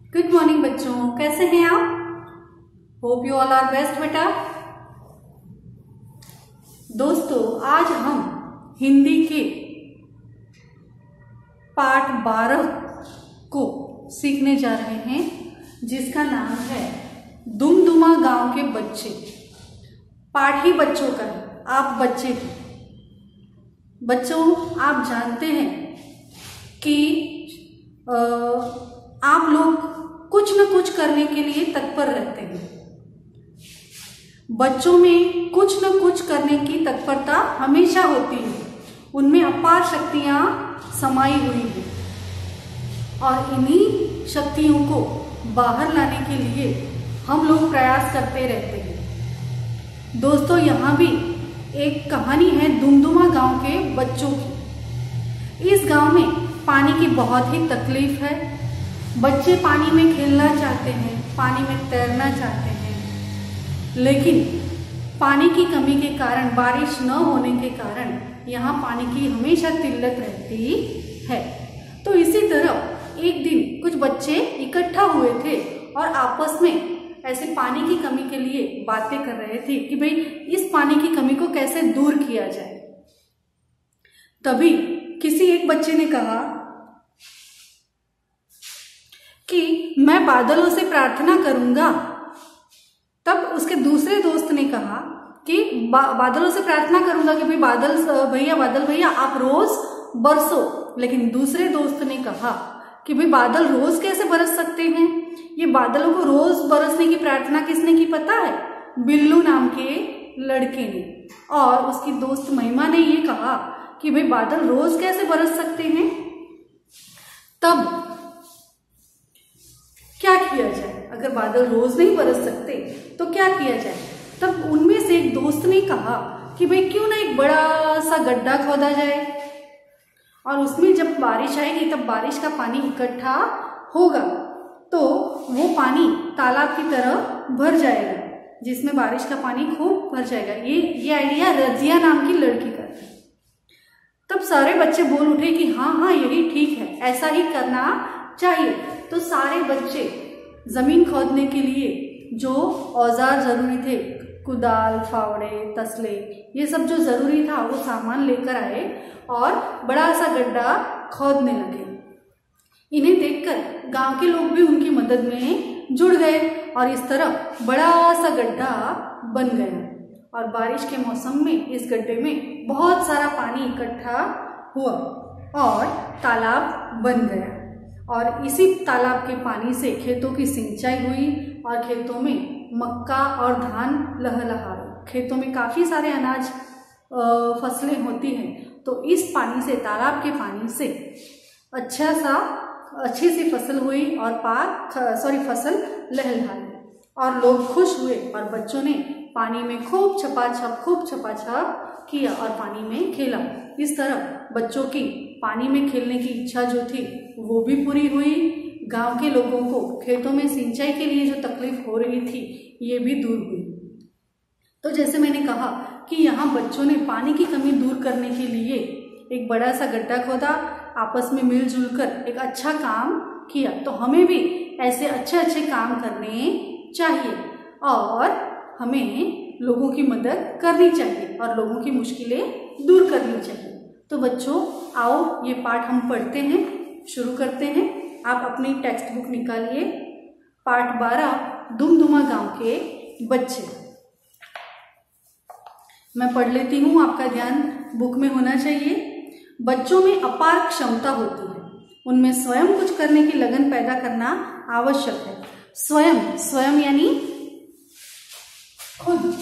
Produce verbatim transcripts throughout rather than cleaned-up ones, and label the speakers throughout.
Speaker 1: Good morning बच्चों, कैसे हैं आप? Hope you all are best बेटा। दोस्तों, आज हम हिंदी के पाठ बारह को सीखने जा रहे हैं, जिसका नाम है दुमदुमा गांव के बच्चे। पाठ ही बच्चों का है, आप बच्चे हैं। बच्चों, आप जानते हैं कि आ, आप लोग कुछ न कुछ करने के लिए तत्पर रहते हैं। बच्चों में कुछ न कुछ करने की तत्परता हमेशा होती है, उनमें अपार शक्तियां समाई हुई हैं और इन्हीं शक्तियों को बाहर लाने के लिए हम लोग प्रयास करते रहते हैं। दोस्तों, यहाँ भी एक कहानी है दुमदुमा गांव के बच्चों की। इस गांव में पानी की बहुत ही तकलीफ है। बच्चे पानी में खेलना चाहते हैं, पानी में तैरना चाहते हैं, लेकिन पानी की कमी के कारण, बारिश न होने के कारण यहाँ पानी की हमेशा किल्लत रहती है। तो इसी तरह एक दिन कुछ बच्चे इकट्ठा हुए थे और आपस में ऐसे पानी की कमी के लिए बातें कर रहे थे कि भाई इस पानी की कमी को कैसे दूर किया जाए। तभी किसी एक बच्चे ने कहा कि मैं बादलों से प्रार्थना करूंगा। तब उसके दूसरे दोस्त ने कहा कि बा, बादलों से प्रार्थना करूंगा कि भाई बादल भैया बादल भैया आप रोज बरसो। लेकिन दूसरे दोस्त ने कहा कि भाई बादल रोज कैसे बरस सकते हैं? ये बादलों को रोज बरसने की प्रार्थना किसने की पता है? बिल्लू नाम के लड़के ने। और उसकी दोस्त महिमा ने ये कहा कि भाई बादल रोज कैसे बरस सकते हैं? तब क्या किया जाए? अगर बादल रोज नहीं बरस सकते तो क्या किया जाए? तब उनमें से एक दोस्त ने कहा कि भाई क्यों ना एक बड़ा सा गड्ढा खोदा जाए और उसमें जब बारिश आएगी तब बारिश का पानी इकट्ठा होगा तो वो पानी तालाब की तरह भर जाएगा, जिसमें बारिश का पानी खूब भर जाएगा। ये ये आइडिया रजिया नाम की लड़की का था। तब सारे बच्चे बोल उठे कि हाँ हाँ यही ठीक है, ऐसा ही करना चाहिए। तो सारे बच्चे जमीन खोदने के लिए जो औजार जरूरी थे, कुदाल, फावड़े, तसले, ये सब जो जरूरी था वो सामान लेकर आए और बड़ा सा गड्ढा खोदने लगे। इन्हें देखकर गांव के लोग भी उनकी मदद में जुड़ गए और इस तरह बड़ा सा गड्ढा बन गया। और बारिश के मौसम में इस गड्ढे में बहुत सारा पानी इकट्ठा हुआ और तालाब बन गया। और इसी तालाब के पानी से खेतों की सिंचाई हुई और खेतों में मक्का और धान लहलहाए। खेतों में काफ़ी सारे अनाज फसलें होती हैं, तो इस पानी से, तालाब के पानी से अच्छा सा अच्छी सी फसल हुई और पाक सॉरी फसल लहलहाई और लोग खुश हुए और बच्चों ने पानी में खूब छपाछप खूब छपाछप किया और पानी में खेला। इस तरह बच्चों की पानी में खेलने की इच्छा जो थी वो भी पूरी हुई। गांव के लोगों को खेतों में सिंचाई के लिए जो तकलीफ हो रही थी ये भी दूर हुई। तो जैसे मैंने कहा कि यहाँ बच्चों ने पानी की कमी दूर करने के लिए एक बड़ा सा गड्ढा खोदा, आपस में मिलजुल कर एक अच्छा काम किया। तो हमें भी ऐसे अच्छे अच्छे काम करने चाहिए और हमें लोगों की मदद करनी चाहिए और लोगों की मुश्किलें दूर करनी चाहिए। तो बच्चों, आओ ये पाठ हम पढ़ते हैं, शुरू करते हैं। आप अपनी टेक्स्ट बुक निकालिए। पाठ बारह, दुमदुमा गांव के बच्चे। मैं पढ़ लेती हूँ, आपका ध्यान बुक में होना चाहिए। बच्चों में अपार क्षमता होती है, उनमें स्वयं कुछ करने की लगन पैदा करना आवश्यक है। स्वयं, स्वयं यानी खुद,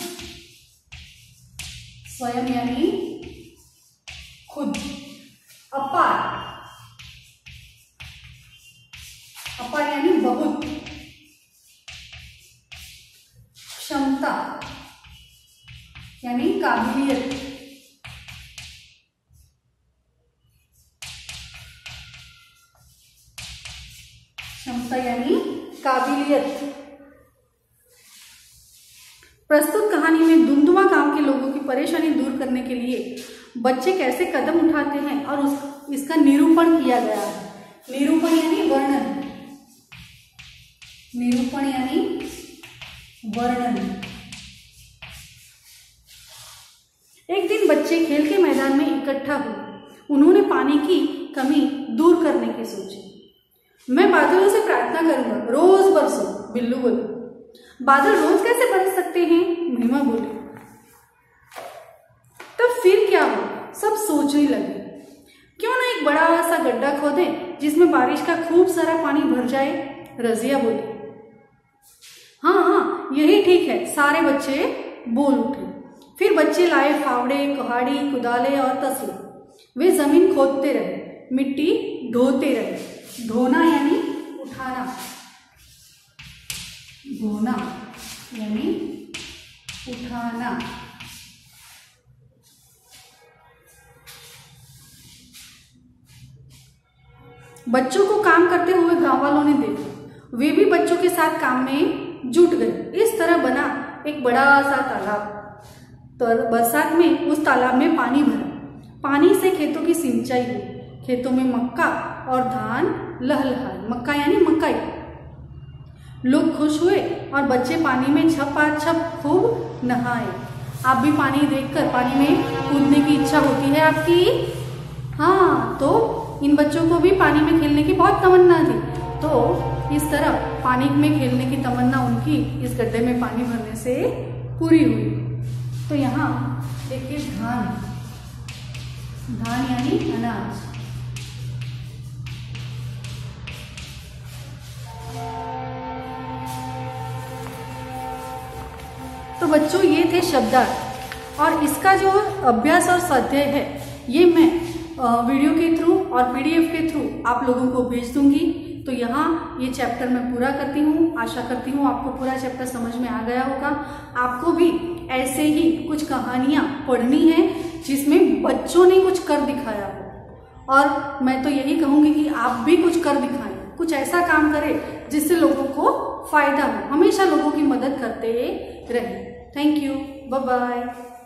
Speaker 1: स्वयं यानी खुद। अपार, अपार यानी बहुत। क्षमता यानी काबिलियत। क्षमता यानी काबिलियत। प्रस्तुत कहानी में दुमदुमा गांव के लोगों की परेशानी दूर करने के लिए बच्चे कैसे कदम उठाते हैं और उस इसका निरूपण किया गया है। निरूपण यानी वर्णन। निरूपण यानी वर्णन। एक दिन बच्चे खेल के मैदान में इकट्ठा हुए। उन्होंने पानी की कमी दूर करने की सोची। मैं बादलों से प्रार्थना करूंगा, रोज बरसो, बिल्लू बोले। बादल रोज कैसे बरस सकते हैं? महिमा बोली। तब फिर क्या हो? सब सोचने लगे, क्यों ना एक बड़ा सा गड्ढा खोदे जिसमें बारिश का खूब सारा पानी भर जाए। रजिया बोली, हाँ हाँ यही ठीक है। सारे बच्चे बोल उठे। फिर बच्चे लाए फावड़े, कुहाड़ी, कुदाले और तसले। वे जमीन खोदते रहे, मिट्टी ढोते रहे। ढोना यानी उठाना, ढोना यानी उठाना। बच्चों को काम करते हुए गांव वालों ने देखा। वे भी बच्चों के साथ काम में जुट गए। इस तरह बना एक बड़ा सा तालाब। तो बरसात में उस तालाब में पानी भरा। पानी से खेतों की सिंचाई हुई। खेतों में मक्का और धान लहलहाए। मक्का यानी मकई। लोग खुश हुए और बच्चे पानी में छपाछप खूब नहाए। आप भी पानी देखकर पानी में कूदने की इच्छा होती है आपकी? हाँ, तो इन बच्चों को भी पानी में खेलने की बहुत तमन्ना थी। तो इस तरह पानी में खेलने की तमन्ना उनकी इस गड्ढे में पानी भरने से पूरी हुई। तो यहाँ देखिए धान, धान यानी अनाज। तो बच्चों ये थे शब्दार्थ, और इसका जो अभ्यास और स्वाध्याय है ये मैं वीडियो के थ्रू और पीडीएफ के थ्रू आप लोगों को भेज दूंगी। तो यहाँ ये चैप्टर मैं पूरा करती हूँ। आशा करती हूँ आपको पूरा चैप्टर समझ में आ गया होगा। आपको भी ऐसे ही कुछ कहानियाँ पढ़नी है जिसमें बच्चों ने कुछ कर दिखाया हो, और मैं तो यही कहूँगी कि आप भी कुछ कर दिखाएं, कुछ ऐसा काम करें जिससे लोगों को फायदा हो। हमेशा लोगों की मदद करते रहें। Thank you, bye bye.